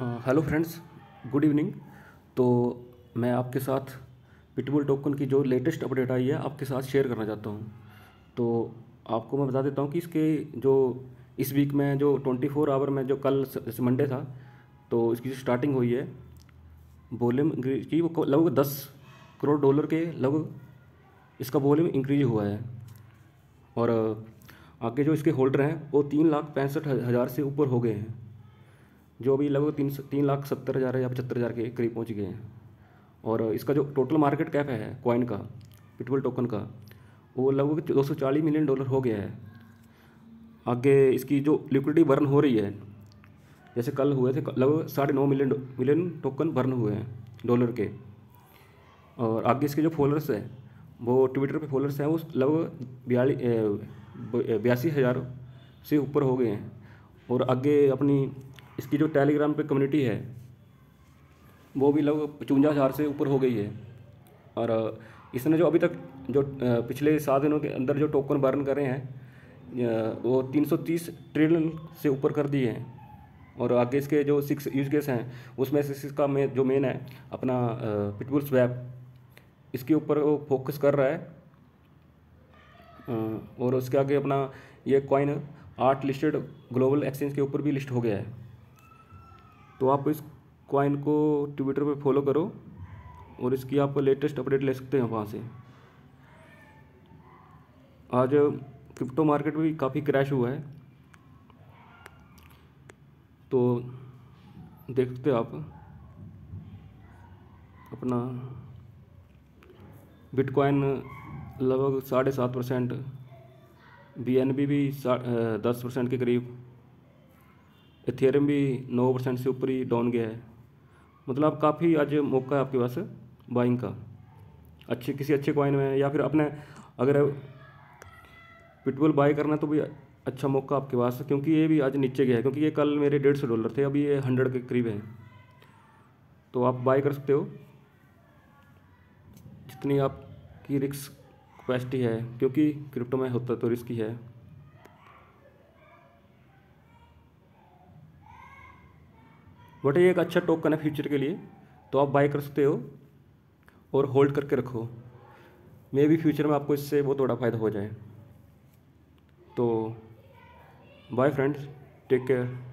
Hello friends, good evening. तो मैं आपके साथ पिटबुल टोकन की जो लेटेस्ट अपडेट आई है आपके साथ शेयर करना चाहता हूँ। तो आपको मैं बता देता हूँ कि इसके जो इस वीक में जो 24 आवर में जो कल मंडे था, तो इसकी जो स्टार्टिंग हुई है वॉल्यूम की वो लगभग 10 करोड़ डॉलर के लगभग इसका वॉल्यूम इंक्रीज हुआ है। और आगे जो इसके होल्डर हैं वो 3,65,000 से ऊपर हो गए हैं, जो अभी लगभग 3,70,000 या 75,000 के करीब पहुंच गए हैं। और इसका जो टोटल मार्केट कैप है कॉइन का, पिटबुल टोकन का, वो लगभग $240 मिलियन हो गया है। आगे इसकी जो लिक्विडिटी बर्न हो रही है, जैसे कल हुए थे लगभग 9.5 मिलियन टोकन बर्न हुए हैं डॉलर के। और आगे इसके जो फॉलोअर्स हैं, वो ट्विटर पे फॉलोअर्स हैं वो लगभग 82,000 से ऊपर हो गए हैं। और आगे अपनी इसकी जो टेलीग्राम पे कम्युनिटी है वो भी लगभग 55,000 से ऊपर हो गई है। और इसने जो अभी तक जो पिछले 7 दिनों के अंदर जो टोकन बर्न कर रहे हैं वो 330 ट्रिलियन से ऊपर कर दिए हैं। और आगे इसके जो 6 यूज केस हैं उसमें से इसका जो मेन है अपना पिटबुल स्वैप, इसके ऊपर वो फोकस कर रहा है। और उसके आगे अपना ये कॉइन 8 लिस्टेड ग्लोबल एक्सचेंज के ऊपर भी लिस्ट हो गया है। तो आप इस कॉइन को ट्विटर पे फॉलो करो और इसकी आप लेटेस्ट अपडेट ले सकते हैं वहाँ से। आज क्रिप्टो मार्केट भी काफ़ी क्रैश हुआ है, तो देख सकते हो आप अपना बिटकॉइन लगभग 7.5%, BNB भी 10% के करीब, इथेरियम भी 9% से ऊपर ही डाउन गया है। मतलब काफ़ी आज मौका है आपके पास बाइंग का किसी अच्छे कॉइन में, या फिर अपने अगर पिटबुल बाय करना है तो भी अच्छा मौका आपके पास है, क्योंकि ये भी आज नीचे गया है। क्योंकि ये कल मेरे $150 थे, अभी ये 100 के करीब है। तो आप बाय कर सकते हो जितनी आपकी रिस्क कैपेसिटी है, क्योंकि क्रिप्टो में होता तो रिस्क ही है। बट ये एक अच्छा टोकन है फ्यूचर के लिए, तो आप बाय कर सकते हो और होल्ड करके रखो। मे भी फ्यूचर में आपको इससे बहुत बड़ा फ़ायदा हो जाए। तो बाय फ्रेंड्स, टेक केयर।